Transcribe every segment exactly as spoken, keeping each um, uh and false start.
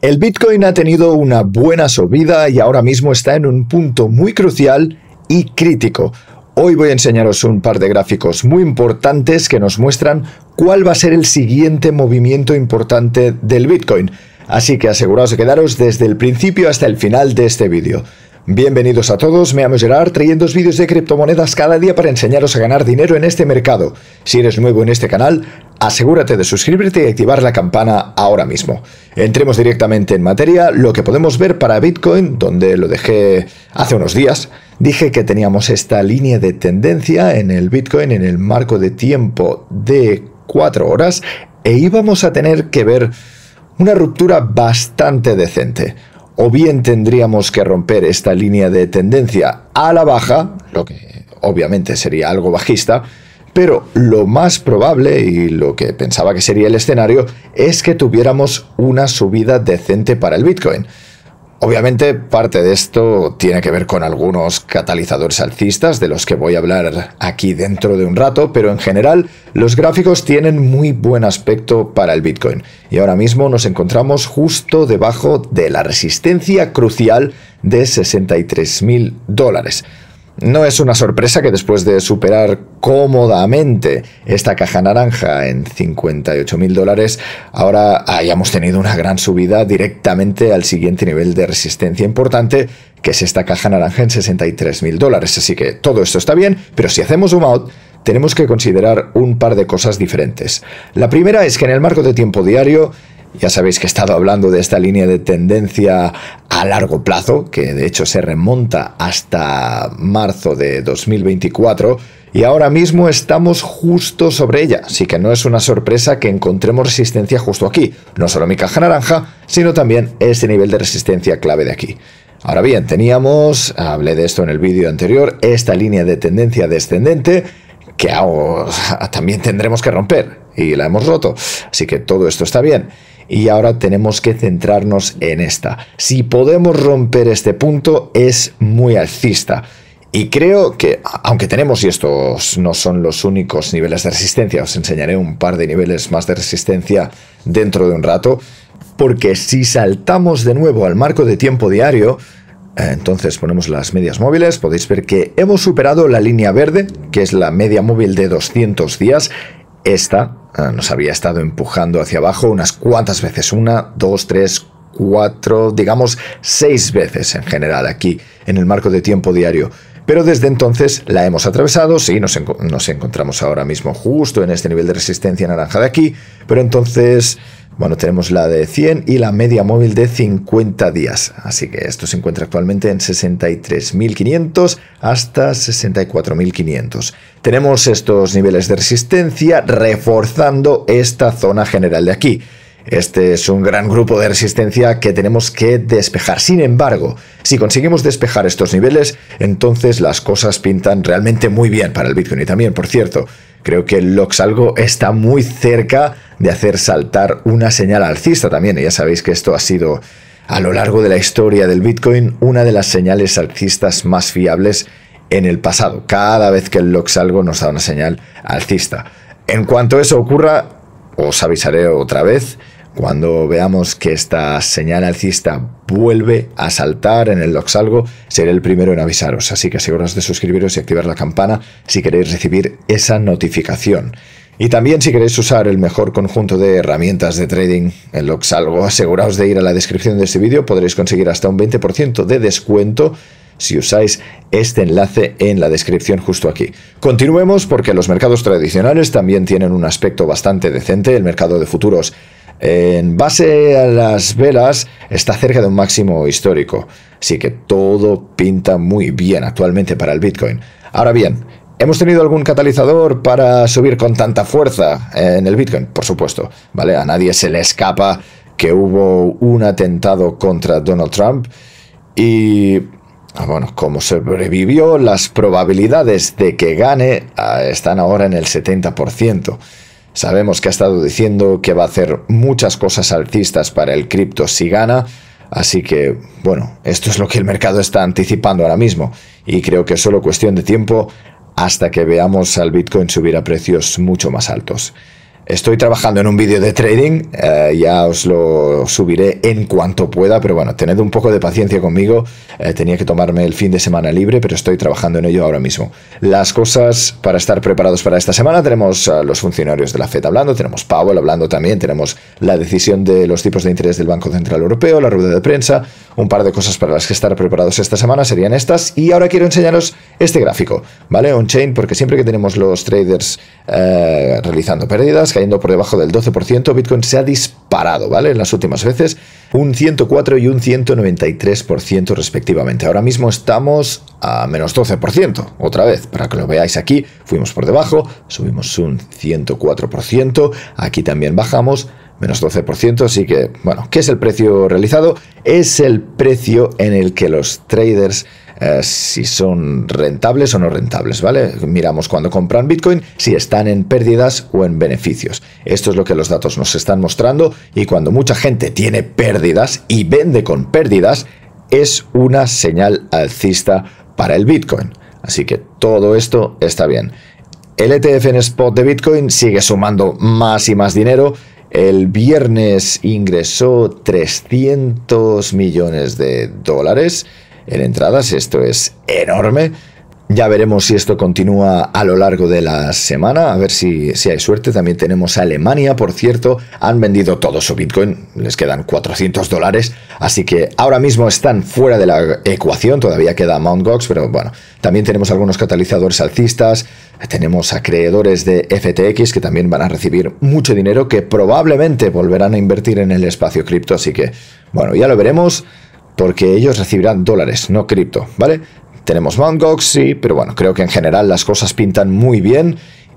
El Bitcoin ha tenido una buena subida y ahora mismo está en un punto muy crucial y crítico. Hoy voy a enseñaros un par de gráficos muy importantes que nos muestran cuál va a ser el siguiente movimiento importante del Bitcoin. Así que aseguraos de quedaros desde el principio hasta el final de este vídeo. Bienvenidos a todos, me llamo Gerard, trayendo vídeos de criptomonedas cada día para enseñaros a ganar dinero en este mercado. Si eres nuevo en este canal, asegúrate de suscribirte y activar la campana ahora mismo. Entremos directamente en materia. Lo que podemos ver para Bitcoin, donde lo dejé hace unos días, dije que teníamos esta línea de tendencia en el Bitcoin en el marco de tiempo de cuatro horas e íbamos a tener que ver una ruptura bastante decente. O bien tendríamos que romper esta línea de tendencia a la baja, lo que obviamente sería algo bajista, pero lo más probable y lo que pensaba que sería el escenario es que tuviéramos una subida decente para el Bitcoin. Obviamente parte de esto tiene que ver con algunos catalizadores alcistas de los que voy a hablar aquí dentro de un rato, pero en general los gráficos tienen muy buen aspecto para el Bitcoin. Y ahora mismo nos encontramos justo debajo de la resistencia crucial de sesenta y tres mil dólares. No es una sorpresa que después de superar cómodamente esta caja naranja en cincuenta y ocho mil dólares, ahora hayamos tenido una gran subida directamente al siguiente nivel de resistencia importante, que es esta caja naranja en sesenta y tres mil dólares. Así que todo esto está bien, pero si hacemos zoom out, tenemos que considerar un par de cosas diferentes. La primera es que en el marco de tiempo diario, ya sabéis que he estado hablando de esta línea de tendencia a largo plazo, que de hecho se remonta hasta marzo de dos mil veinticuatro, y ahora mismo estamos justo sobre ella, así que no es una sorpresa que encontremos resistencia justo aquí. No solo mi caja naranja, sino también este nivel de resistencia clave de aquí. Ahora bien, teníamos, hablé de esto en el vídeo anterior, esta línea de tendencia descendente, que ahora también tendremos que romper, y la hemos roto, así que todo esto está bien. Y ahora tenemos que centrarnos en esta. Si podemos romper este punto, es muy alcista. Y creo que, aunque tenemos, y estos no son los únicos niveles de resistencia, os enseñaré un par de niveles más de resistencia dentro de un rato, porque si saltamos de nuevo al marco de tiempo diario, entonces ponemos las medias móviles, podéis ver que hemos superado la línea verde, que es la media móvil de doscientos días. Esta nos había estado empujando hacia abajo unas cuantas veces, una, dos, tres, cuatro, digamos seis veces en general aquí en el marco de tiempo diario. Pero desde entonces la hemos atravesado, sí, nos, en nos encontramos ahora mismo justo en este nivel de resistencia naranja de aquí, pero entonces, bueno, tenemos la de cien y la media móvil de cincuenta días. Así que esto se encuentra actualmente en sesenta y tres mil quinientos hasta sesenta y cuatro mil quinientos. Tenemos estos niveles de resistencia reforzando esta zona general de aquí. Este es un gran grupo de resistencia que tenemos que despejar. Sin embargo, si conseguimos despejar estos niveles, entonces las cosas pintan realmente muy bien para el Bitcoin. Y también, por cierto, creo que el Loxalgo está muy cerca de hacer saltar una señal alcista también. Y ya sabéis que esto ha sido, a lo largo de la historia del Bitcoin, una de las señales alcistas más fiables en el pasado. Cada vez que el Loxalgo nos da una señal alcista. En cuanto eso ocurra, os avisaré otra vez. Cuando veamos que esta señal alcista vuelve a saltar en el Loxalgo, seré el primero en avisaros. Así que aseguraos de suscribiros y activar la campana si queréis recibir esa notificación. Y también si queréis usar el mejor conjunto de herramientas de trading, el Loxalgo, aseguraos de ir a la descripción de este vídeo. Podréis conseguir hasta un veinte por ciento de descuento si usáis este enlace en la descripción justo aquí. Continuemos porque los mercados tradicionales también tienen un aspecto bastante decente. El mercado de futuros, en base a las velas, está cerca de un máximo histórico. Así que todo pinta muy bien actualmente para el Bitcoin. Ahora bien, ¿hemos tenido algún catalizador para subir con tanta fuerza en el Bitcoin? Por supuesto, ¿vale? A nadie se le escapa que hubo un atentado contra Donald Trump y, bueno, como sobrevivió, las probabilidades de que gane están ahora en el setenta por ciento. Sabemos que ha estado diciendo que va a hacer muchas cosas alcistas para el cripto si gana, así que, bueno, esto es lo que el mercado está anticipando ahora mismo, y creo que es solo cuestión de tiempo hasta que veamos al Bitcoin subir a precios mucho más altos. Estoy trabajando en un vídeo de trading, eh, ya os lo subiré en cuanto pueda, pero bueno, tened un poco de paciencia conmigo, eh, tenía que tomarme el fin de semana libre, pero estoy trabajando en ello ahora mismo. Las cosas para estar preparados para esta semana: tenemos a los funcionarios de la Fed hablando, tenemos Powell hablando también, tenemos la decisión de los tipos de interés del Banco Central Europeo, la rueda de prensa, un par de cosas para las que estar preparados esta semana serían estas, y ahora quiero enseñaros este gráfico, ¿vale? On-chain, porque siempre que tenemos los traders eh, realizando pérdidas, cayendo por debajo del doce por ciento, Bitcoin se ha disparado, ¿vale? En las últimas veces, un ciento cuatro y un ciento noventa y tres por ciento respectivamente. Ahora mismo estamos a menos doce por ciento, otra vez, para que lo veáis aquí, fuimos por debajo, subimos un ciento cuatro por ciento, aquí también bajamos, menos doce por ciento, así que, bueno, ¿qué es el precio realizado? Es el precio en el que los traders, eh, si son rentables o no rentables, ¿vale? Miramos cuando compran Bitcoin, si están en pérdidas o en beneficios. Esto es lo que los datos nos están mostrando, y cuando mucha gente tiene pérdidas y vende con pérdidas, es una señal alcista para el Bitcoin. Así que todo esto está bien. El E T F en spot de Bitcoin sigue sumando más y más dinero. El viernes ingresó trescientos millones de dólares en entradas, esto es enorme. Ya veremos si esto continúa a lo largo de la semana, a ver si, si hay suerte. También tenemos a Alemania, por cierto, han vendido todo su Bitcoin, les quedan cuatrocientos dólares, así que ahora mismo están fuera de la ecuación, todavía queda Mt. Gox, pero bueno, también tenemos algunos catalizadores alcistas, tenemos acreedores de F T X que también van a recibir mucho dinero, que probablemente volverán a invertir en el espacio cripto, así que bueno, ya lo veremos, porque ellos recibirán dólares, no cripto, ¿vale? Tenemos Mt. Gox, sí, pero bueno, creo que en general las cosas pintan muy bien.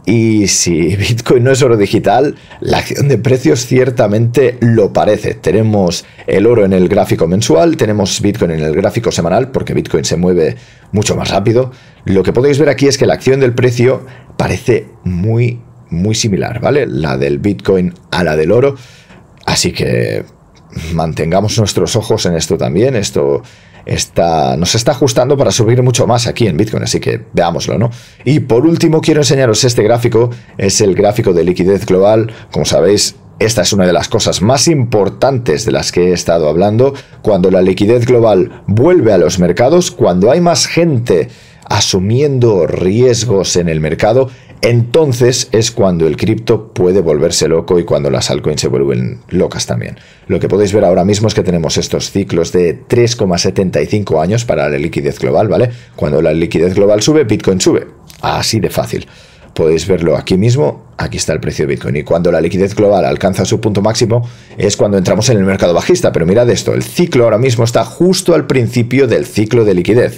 Y si Bitcoin no es oro digital, la acción de precios ciertamente lo parece. Tenemos el oro en el gráfico mensual, tenemos Bitcoin en el gráfico semanal, porque Bitcoin se mueve mucho más rápido. Lo que podéis ver aquí es que la acción del precio parece muy, muy similar, ¿vale? La del Bitcoin a la del oro. Así que mantengamos nuestros ojos en esto también. Esto está, nos está ajustando para subir mucho más aquí en Bitcoin, así que veámoslo, ¿no? Y por último quiero enseñaros este gráfico, es el gráfico de liquidez global. Como sabéis, esta es una de las cosas más importantes de las que he estado hablando. Cuando la liquidez global vuelve a los mercados, cuando hay más gente asumiendo riesgos en el mercado, entonces es cuando el cripto puede volverse loco y cuando las altcoins se vuelven locas también. Lo que podéis ver ahora mismo es que tenemos estos ciclos de tres coma setenta y cinco años para la liquidez global, ¿vale? Cuando la liquidez global sube, Bitcoin sube. Así de fácil. Podéis verlo aquí mismo, aquí está el precio de Bitcoin. Y cuando la liquidez global alcanza su punto máximo es cuando entramos en el mercado bajista. Pero mirad esto, el ciclo ahora mismo está justo al principio del ciclo de liquidez.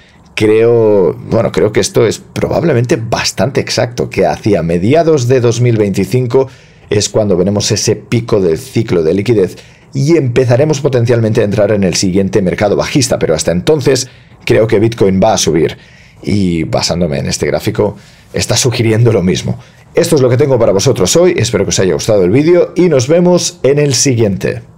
Creo, bueno, creo que esto es probablemente bastante exacto, que hacia mediados de dos mil veinticinco es cuando veremos ese pico del ciclo de liquidez y empezaremos potencialmente a entrar en el siguiente mercado bajista, pero hasta entonces creo que Bitcoin va a subir y basándome en este gráfico está sugiriendo lo mismo. Esto es lo que tengo para vosotros hoy, espero que os haya gustado el vídeo y nos vemos en el siguiente.